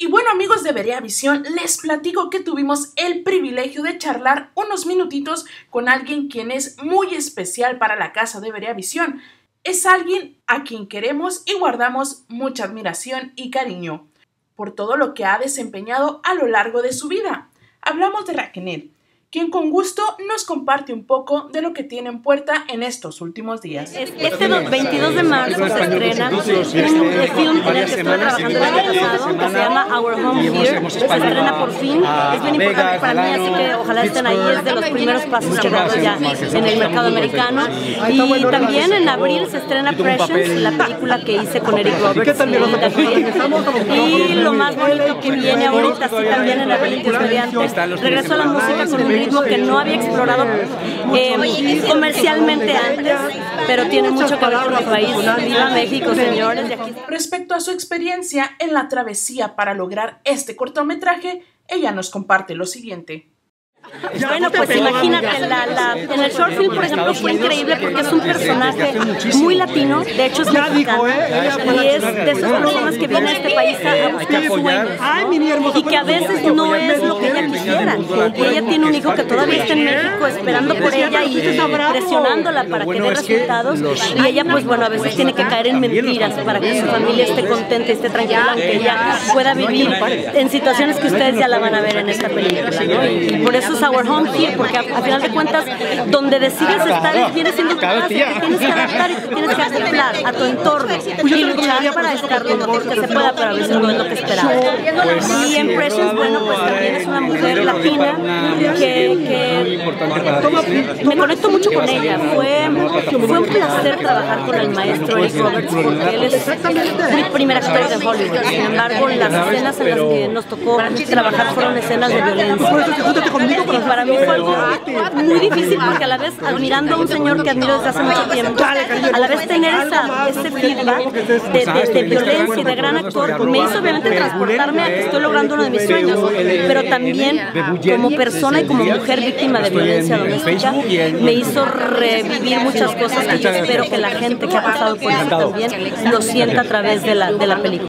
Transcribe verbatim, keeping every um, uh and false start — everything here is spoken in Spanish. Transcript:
Y bueno, amigos de Berea Visión, les platico que tuvimos el privilegio de charlar unos minutitos con alguien quien es muy especial para la casa de Berea Visión. Es alguien a quien queremos y guardamos mucha admiración y cariño por todo lo que ha desempeñado a lo largo de su vida. Hablamos de Raquenel, quien con gusto nos comparte un poco de lo que tiene en puerta en estos últimos días. Este veintidós de marzo se estrena un film en el que estoy trabajando el año pasado, que se llama Our Home Here. Se estrena por fin, es bien importante para mí, así que ojalá estén ahí, es de los primeros pasos que hago ya en el mercado americano. Y también en abril se estrena Prescience, la película que hice con Eric Roberts y, y lo más bonito que viene ahorita, sí, también en abril, Dios mediante, regreso a la música con un ritmo que no había explorado eh, comercialmente antes, pero tiene mucho que ver con mi país. ¡Viva México, señores! De aquí. Respecto a su experiencia en la travesía para lograr este cortometraje, ella nos comparte lo siguiente. Bueno, pues imagínate, la, la, en el short film, por ejemplo, fue increíble porque es un personaje muy latino, de hecho es mexicano, y es de esas personas que vienen a este país a buscar sueños y que a veces no es lo que ella quisiera. Y ella tiene un hijo que todavía está en México esperando por ella y presionándola para que dé resultados, y ella pues bueno, a veces tiene que caer en mentiras para que su familia esté contenta y esté tranquila, aunque ella pueda vivir en situaciones que ustedes ya la van a ver en esta película, ¿no? Y por eso es Our Home Here, porque a, a final de cuentas donde decides estar viene siendo tu casa, te tienes que adaptar y te tienes que acoplar a tu entorno y luchar para estar lo mejor que se pueda, pero a veces no es lo que esperaba. Y en Prescience, bueno, pues también es una mujer latina que, que me conecto mucho con ella. Fue, fue un placer trabajar con el maestro Eric Roberts porque él es mi primer actor de Hollywood. Sin embargo, las escenas en las que nos tocó trabajar fueron escenas de violencia. Y para mí fue algo muy difícil porque a la vez, admirando a un señor que admiro desde hace mucho tiempo, a la vez tener esa, ese feedback de, de, de violencia y de gran actor, me hizo obviamente transportarme a que estoy logrando uno de mis sueños, pero también como persona y como mujer víctima de violencia doméstica, me hizo revivir muchas cosas que yo espero que la gente que ha pasado por eso también lo sienta a través de la, de la película.